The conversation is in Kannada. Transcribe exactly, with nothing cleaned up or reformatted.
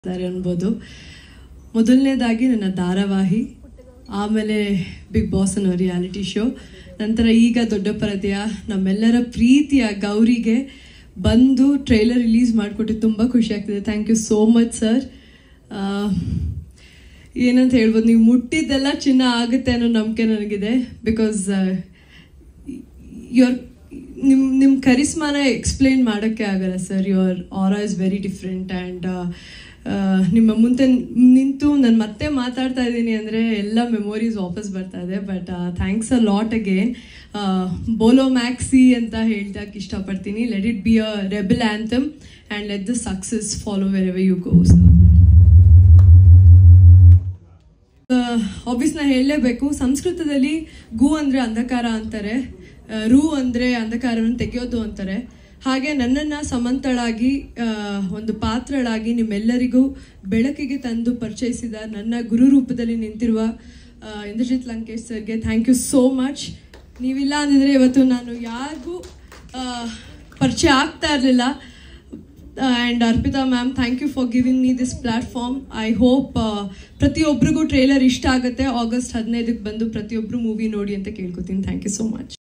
ಅನ್ಬೋದು. ಮೊದಲನೇದಾಗಿ ನನ್ನ ಧಾರಾವಾಹಿ, ಆಮೇಲೆ ಬಿಗ್ ಬಾಸ್ ಅನ್ನೋ ರಿಯಾಲಿಟಿ ಶೋ, ನಂತರ ಈಗ ದೊಡ್ಡ ಪರದೆಯ ನಮ್ಮೆಲ್ಲರ ಪ್ರೀತಿಯ ಗೌರಿಗೆ ಬಂದು ಟ್ರೈಲರ್ ರಿಲೀಸ್ ಮಾಡಿಕೊಟ್ಟು ತುಂಬ ಖುಷಿ ಆಗ್ತಿದೆ. Thank you so much sir. ಏನಂತ ಹೇಳ್ಬೋದು, ನೀವು ಮುಟ್ಟಿದ್ದೆಲ್ಲ ಚಿನ್ನ ಆಗುತ್ತೆ ಅನ್ನೋ ನಂಬಿಕೆ ನನಗಿದೆ. ಬಿಕಾಸ್ ಯುವರ್ ನಿಮ್ಮ ನಿಮ್ಮ ಕರಿಸ್ಮಾನ ಎಕ್ಸ್ಪ್ಲೇನ್ ಮಾಡೋಕ್ಕೆ ಆಗಲ್ಲ sir. Your aura is very different. And ನಿಮ್ಮ ಮುಂದೆ ನಿಂತು ನಾನು ಮತ್ತೆ ಮಾತಾಡ್ತಾ ಇದ್ದೀನಿ ಅಂದರೆ ಎಲ್ಲ ಮೆಮೊರೀಸ್ ವಾಪಸ್ ಬರ್ತಾ ಇದೆ. But thanks a lot again. ಬೋಲೋ ಮ್ಯಾಕ್ಸಿ ಅಂತ ಹೇಳ್ದಕ್ಕೆ ಇಷ್ಟಪಡ್ತೀನಿ. Let it be a rebel anthem and let the success follow wherever you go. Obvious ನಾ ಹೇಳಲೇಬೇಕು, ಸಂಸ್ಕೃತದಲ್ಲಿ ಗು ಅಂದರೆ ಅಂಧಕಾರ ಅಂತಾರೆ, ರು ಅಂದರೆ ಅಂಧಕಾರವನ್ನು ತೆಗೆಯೋದು ಅಂತಾರೆ. ಹಾಗೆ ನನ್ನನ್ನು ಸಮಂತಳಾಗಿ ಒಂದು ಪಾತ್ರಳಾಗಿ ನಿಮ್ಮೆಲ್ಲರಿಗೂ ಬೆಳಕಿಗೆ ತಂದು ಪರಿಚಯಿಸಿದ ನನ್ನ ಗುರು ರೂಪದಲ್ಲಿ ನಿಂತಿರುವ ಇಂದ್ರಜಿತ್ ಲಂಕೇಶ್ ಸರ್ಗೆ ಥ್ಯಾಂಕ್ ಯು ಸೋ ಮಚ್. ನೀವಿಲ್ಲ ಅಂದಿದ್ರೆ ಇವತ್ತು ನಾನು ಯಾರಿಗೂ ಪರಿಚಯ ಆಗ್ತಾ ಇರಲಿಲ್ಲ. And Arpita ma'am, thank you for giving me this platform. I hope ಪ್ರತಿಯೊಬ್ಬರಿಗೂ ಟ್ರೇಲರ್ ಇಷ್ಟ ಆಗುತ್ತೆ. ಆಗಸ್ಟ್ ಹದಿನೈದಕ್ಕೆ ಬಂದು ಪ್ರತಿಯೊಬ್ಬರು ಮೂವಿ ನೋಡಿ ಅಂತ ಕೇಳ್ಕೊತೀನಿ. Thank you so much.